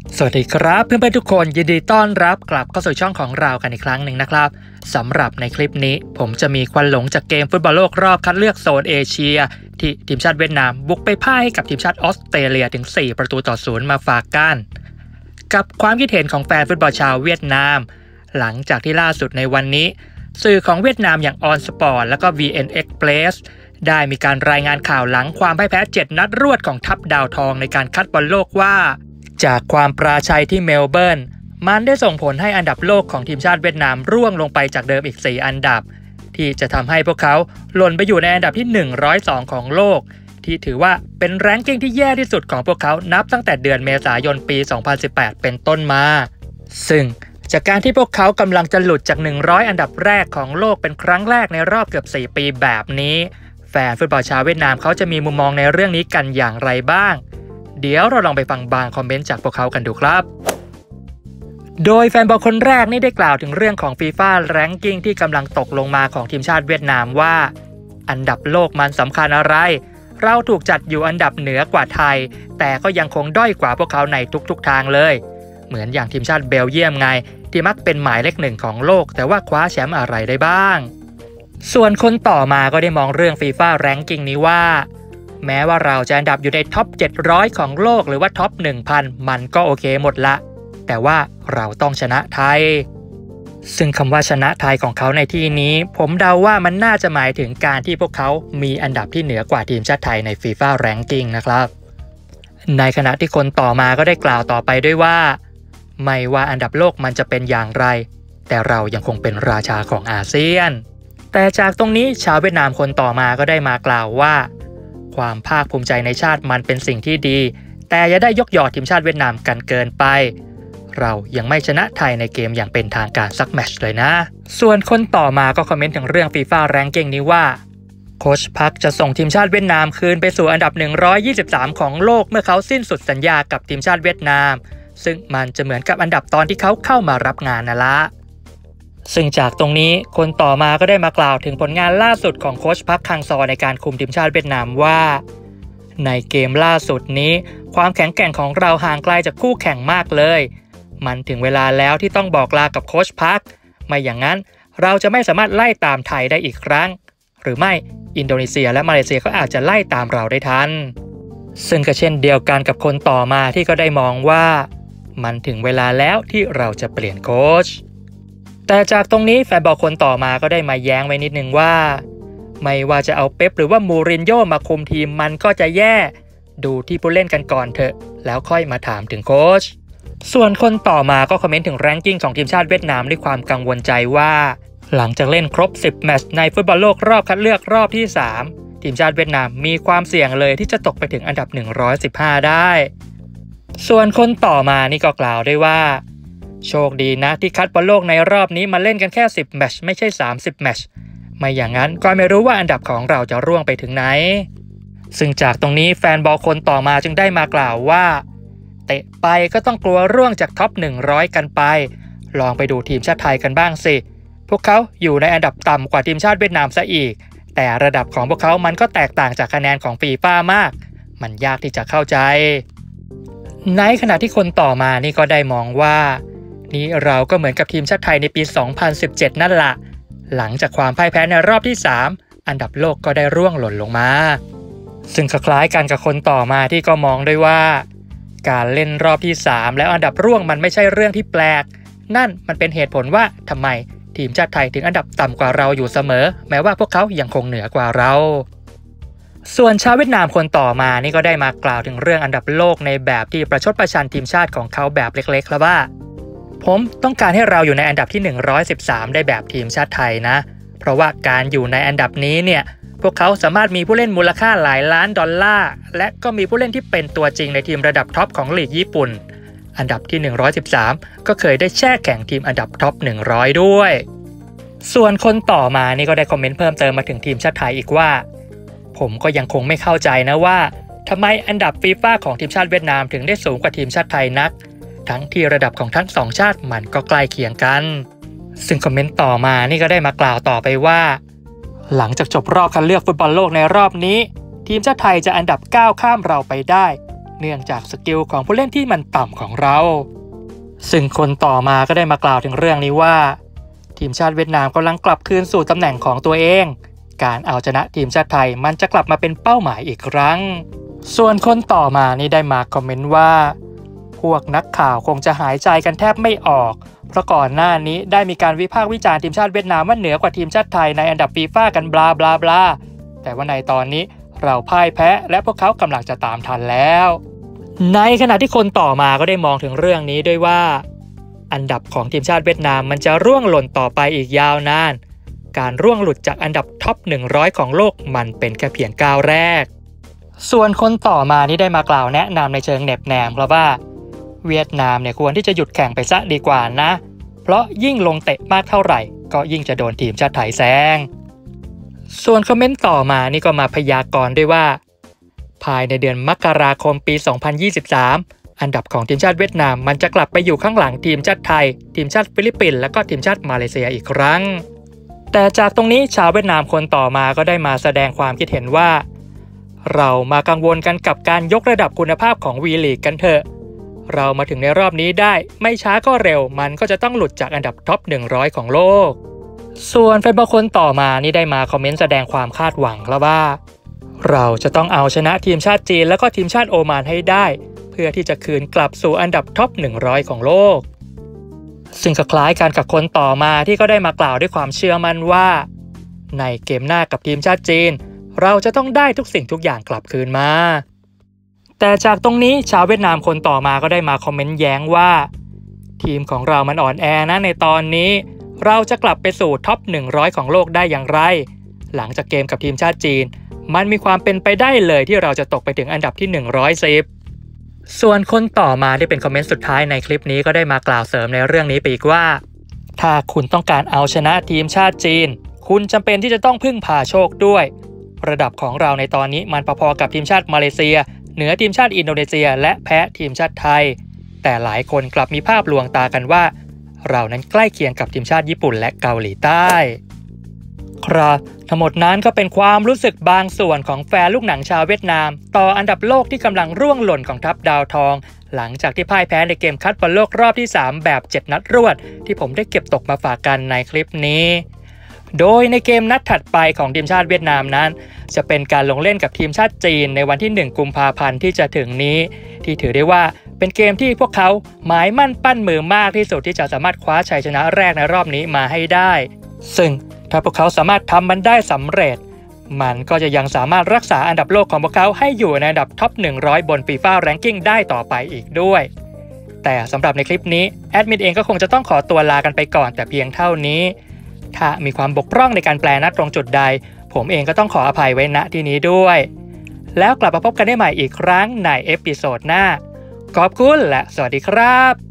สวัสดีครับเพื่อนๆทุกคนยินดีต้อนรับกลับเข้าสู่ช่องของเรากันอีกครั้งหนึ่งนะครับสำหรับในคลิปนี้ผมจะมีควันหลงจากเกมฟุตบอลโลกรอบคัดเลือกโซนเอเชียที่ทีมชาติเวียดนามบุกไปพ่ายให้กับทีมชาติออสเตรเลียถึง4-0มาฝากกันกับความคิดเห็นของแฟนฟุตบอลชาวเวียดนามหลังจากที่ล่าสุดในวันนี้สื่อของเวียดนามอย่าง On Sport และก็ VN Express ได้มีการรายงานข่าวหลังความพ่ายแพ้7นัดรวดของทัพดาวทองในการคัดบอลโลกว่าจากความปราชัยที่เมลเบิร์นมันได้ส่งผลให้อันดับโลกของทีมชาติเวียดนามร่วงลงไปจากเดิมอีก4อันดับที่จะทำให้พวกเขาหล่นไปอยู่ในอันดับที่102ของโลกที่ถือว่าเป็นแรงกิ้งที่แย่ที่สุดของพวกเขานับตั้งแต่เดือนเมษายนปี 2018 เป็นต้นมาซึ่งจากการที่พวกเขากำลังจะหลุดจาก100อันดับแรกของโลกเป็นครั้งแรกในรอบเกือบ4ปีแบบนี้แฟนฟุตบอลชาวเวียดนามเขาจะมีมุมมองในเรื่องนี้กันอย่างไรบ้างเดี๋ยวเราลองไปฟังบางคอมเมนต์จากพวกเขากันดูครับโดยแฟนบอลคนแรกนี่ได้กล่าวถึงเรื่องของ FIFA Ranking ที่กำลังตกลงมาของทีมชาติเวียดนามว่าอันดับโลกมันสำคัญอะไรเราถูกจัดอยู่อันดับเหนือกว่าไทยแต่ก็ยังคงด้อยกว่าพวกเขาในทุกๆทางเลยเหมือนอย่างทีมชาติเบลเยียมไงที่มักเป็นหมายเลข1ของโลกแต่ว่าคว้าแชมป์อะไรได้บ้างส่วนคนต่อมาก็ได้มองเรื่อง FIFA Ranking นี้ว่าแม้ว่าเราจะอันดับอยู่ในท็อป700ของโลกหรือว่าท็อป 1,000 มันก็โอเคหมดละแต่ว่าเราต้องชนะไทยซึ่งคำว่าชนะไทยของเขาในที่นี้ผมเดาว่ามันน่าจะหมายถึงการที่พวกเขามีอันดับที่เหนือกว่าทีมชาติไทยใน FIFA Ranking นะครับในขณะที่คนต่อมาก็ได้กล่าวต่อไปด้วยว่าไม่ว่าอันดับโลกมันจะเป็นอย่างไรแต่เรายังคงเป็นราชาของอาเซียนแต่จากตรงนี้ชาวเวียดนามคนต่อมาก็ได้มากล่าวว่าความภาคภูมิใจในชาติมันเป็นสิ่งที่ดีแต่อย่าได้ยกยอทีมชาติเวียดนามกันเกินไปเรายังไม่ชนะไทยในเกมอย่างเป็นทางการสักแมตช์เลยนะส่วนคนต่อมาก็คอมเมนต์ถึงเรื่อง FIFA Ranking นี้ว่าโค้ชพักจะส่งทีมชาติเวียดนามคืนไปสู่อันดับ123ของโลกเมื่อเขาสิ้นสุดสัญญากับทีมชาติเวียดนามซึ่งมันจะเหมือนกับอันดับตอนที่เขาเข้ามารับงานนั่นละซึ่งจากตรงนี้คนต่อมาก็ได้มากล่าวถึงผลงานล่าสุดของโค้ชพักคังซอในการคุมทีมชาติเวียดนามว่าในเกมล่าสุดนี้ความแข็งแกร่งของเราห่างไกลจากคู่แข่งมากเลยมันถึงเวลาแล้วที่ต้องบอกลากับโค้ชพักไม่อย่างนั้นเราจะไม่สามารถไล่ตามไทยได้อีกครั้งหรือไม่อินโดนีเซียและมาเลเซียก็อาจจะไล่ตามเราได้ทันซึ่งก็เช่นเดียวกันกับคนต่อมาที่ก็ได้มองว่ามันถึงเวลาแล้วที่เราจะเปลี่ยนโค้ชแต่จากตรงนี้แฟนบอลคนต่อมาก็ได้มาแย้งไว้นิดนึงว่าไม่ว่าจะเอาเป๊ปหรือว่ามูรินโญ่มาคุมทีมมันก็จะแย่ดูที่ผู้เล่นกันก่อนเถอะแล้วค่อยมาถามถึงโค้ชส่วนคนต่อมาก็คอมเมนต์ถึงแรงกิ้งของทีมชาติเวียดนามด้วยความกังวลใจว่าหลังจากเล่นครบ10แมตช์ในฟุตบอลโลกรอบคัดเลือกรอบที่3ทีมชาติเวียดนามมีความเสี่ยงเลยที่จะตกไปถึงอันดับ115ได้ส่วนคนต่อมานี่ก็กล่าวได้ว่าโชคดีนะที่คัดบอลโลกในรอบนี้มาเล่นกันแค่10แมตช์ไม่ใช่30แมตช์ไม่อย่างนั้นก็ไม่รู้ว่าอันดับของเราจะร่วงไปถึงไหนซึ่งจากตรงนี้แฟนบอลคนต่อมาจึงได้มากล่าวว่าเตะไปก็ต้องกลัวร่วงจากท็อป100กันไปลองไปดูทีมชาติไทยกันบ้างสิพวกเขาอยู่ในอันดับต่ำกว่าทีมชาติเวียดนามซะอีกแต่ระดับของพวกเขามันก็แตกต่างจากคะแนนของฟีฟ่ามากมันยากที่จะเข้าใจในขณะที่คนต่อมานี่ก็ได้มองว่านี่เราก็เหมือนกับทีมชาติไทยในปี 2017 นั่นละหลังจากความพ่ายแพ้ในรอบที่3อันดับโลกก็ได้ร่วงหล่นลงมาซึ่งคล้ายกันกับคนต่อมาที่ก็มองด้วยว่าการเล่นรอบที่3แล้วอันดับร่วงมันไม่ใช่เรื่องที่แปลกนั่นมันเป็นเหตุผลว่าทำไมทีมชาติไทยถึงอันดับต่ำกว่าเราอยู่เสมอแม้ว่าพวกเขายังคงเหนือกว่าเราส่วนชาวเวียดนามคนต่อมานี่ก็ได้มากล่าวถึงเรื่องอันดับโลกในแบบที่ประชดประชันทีมชาติของเขาแบบเล็กๆแล้วว่าผมต้องการให้เราอยู่ในอันดับที่113ได้แบบทีมชาติไทยนะเพราะว่าการอยู่ในอันดับนี้เนี่ยพวกเขาสามารถมีผู้เล่นมูลค่าหลายล้านดอลลาร์และก็มีผู้เล่นที่เป็นตัวจริงในทีมระดับท็อปของลีกญี่ปุ่นอันดับที่113ก็เคยได้แช่แข่งทีมอันดับท็อป100ด้วยส่วนคนต่อมานี่ก็ได้คอมเมนต์เพิ่มเติมมาถึงทีมชาติไทยอีกว่าผมก็ยังคงไม่เข้าใจนะว่าทำไมอันดับฟีฟ่าของทีมชาติเวียดนามถึงได้สูงกว่าทีมชาติไทยนักทั้งที่ระดับของทั้ง2ชาติมันก็ใกล้เคียงกันซึ่งคอมเมนต์ต่อมานี่ก็ได้มากล่าวต่อไปว่าหลังจากจบรอบคัดเลือกฟุตบอลโลกในรอบนี้ทีมชาติไทยจะอันดับ9ข้ามเราไปได้เนื่องจากสกิลของผู้เล่นที่มันต่ำของเราซึ่งคนต่อมาก็ได้มากล่าวถึงเรื่องนี้ว่าทีมชาติเวียดนามกำลังกลับคืนสู่ตำแหน่งของตัวเองการเอาชนะทีมชาติไทยมันจะกลับมาเป็นเป้าหมายอีกครั้งส่วนคนต่อมานี่ได้มาคอมเมนต์ว่าพวกนักข่าวคงจะหายใจกันแทบไม่ออกเพราะก่อนหน้านี้ได้มีการวิพากษ์วิจารณ์ทีมชาติเวียดนามว่าเหนือกว่าทีมชาติไทยในอันดับฟีฟ่ากันบลาบลาบลาแต่ว่าในตอนนี้เราพ่ายแพ้และพวกเขากำลังจะตามทันแล้วในขณะที่คนต่อมาก็ได้มองถึงเรื่องนี้ด้วยว่าอันดับของทีมชาติเวียดนามมันจะร่วงหล่นต่อไปอีกยาวนานการร่วงหลุดจากอันดับท็อป100ของโลกมันเป็นแค่เพียงก้าวแรกส่วนคนต่อมานี่ได้มากล่าวแนะนำในเชิงเน็บแนมครับว่าเวียดนามเนี่ยควรที่จะหยุดแข่งไปซะดีกว่านะเพราะยิ่งลงเตะมากเท่าไหร่ก็ยิ่งจะโดนทีมชาติไทยแซงส่วนคอมเมนต์ต่อมานี่ก็มาพยากรณ์ด้วยว่าภายในเดือนมกราคมปี 2023 อันดับของทีมชาติเวียดนามมันจะกลับไปอยู่ข้างหลังทีมชาติไทยทีมชาติฟิลิปปินส์และก็ทีมชาติมาเลเซียอีกครั้งแต่จากตรงนี้ชาวเวียดนามคนต่อมาก็ได้มาแสดงความคิดเห็นว่าเรามากังวลกันกับการยกระดับคุณภาพของวีลีกกันเถอะเรามาถึงในรอบนี้ได้ไม่ช้าก็เร็วมันก็จะต้องหลุดจากอันดับท็อป100ของโลกส่วนแฟนบอลคนต่อมานี่ได้มาคอมเมนต์แสดงความคาดหวังแล้วว่าเราจะต้องเอาชนะทีมชาติจีนและก็ทีมชาติโอมานให้ได้เพื่อที่จะคืนกลับสู่อันดับท็อป100ของโลกซึ่งก็คล้ายกันกับคนต่อมาที่ก็ได้มากล่าวด้วยความเชื่อมั่นว่าในเกมหน้ากับทีมชาติจีนเราจะต้องได้ทุกสิ่งทุกอย่างกลับคืนมาแต่จากตรงนี้ชาวเวียดนามคนต่อมาก็ได้มาคอมเมนต์แย้งว่าทีมของเรามันอ่อนแอนะในตอนนี้เราจะกลับไปสู่ท็อป100ของโลกได้อย่างไรหลังจากเกมกับทีมชาติจีนมันมีความเป็นไปได้เลยที่เราจะตกไปถึงอันดับที่110ส่วนคนต่อมาที่เป็นคอมเมนต์สุดท้ายในคลิปนี้ก็ได้มากล่าวเสริมในเรื่องนี้ไปอีกว่าถ้าคุณต้องการเอาชนะทีมชาติจีนคุณจำเป็นที่จะต้องพึ่งพาโชคด้วยระดับของเราในตอนนี้มันพอๆกับทีมชาติมาเลเซียเหนือทีมชาติอินโดนีเซียและแพ้ทีมชาติไทยแต่หลายคนกลับมีภาพลวงตากันว่าเรานั้นใกล้เคียงกับทีมชาติญี่ปุ่นและเกาหลีใต้ครับทั้งหมดนั้นก็เป็นความรู้สึกบางส่วนของแฟนลูกหนังชาวเวียดนามต่ออันดับโลกที่กำลังร่วงหล่นของทัพดาวทองหลังจากที่พ่ายแพ้ในเกมคัดบอลโลกรอบที่3แบบ7นัดรวดที่ผมได้เก็บตกมาฝากกันในคลิปนี้โดยในเกมนัดถัดไปของทีมชาติเวียดนามนั้นจะเป็นการลงเล่นกับทีมชาติจีนในวันที่1กุมภาพันธ์ที่จะถึงนี้ที่ถือได้ว่าเป็นเกมที่พวกเขาหมายมั่นปั้นมือมากที่สุดที่จะสามารถคว้าชัยชนะแรกในรอบนี้มาให้ได้ซึ่งถ้าพวกเขาสามารถทำมันได้สำเร็จมันก็จะยังสามารถรักษาอันดับโลกของพวกเขาให้อยู่ในอันดับท็อป100บน FIFA Ranking ได้ต่อไปอีกด้วยแต่สำหรับในคลิปนี้แอดมินเองก็คงจะต้องขอตัวลากันไปก่อนแต่เพียงเท่านี้ถ้ามีความบกพร่องในการแปลนัดตรงจุดใดผมเองก็ต้องขออภัยไว้ณที่นี้ด้วยแล้วกลับมาพบกันได้ใหม่อีกครั้งในเอพิโซดหน้าขอบคุณและสวัสดีครับ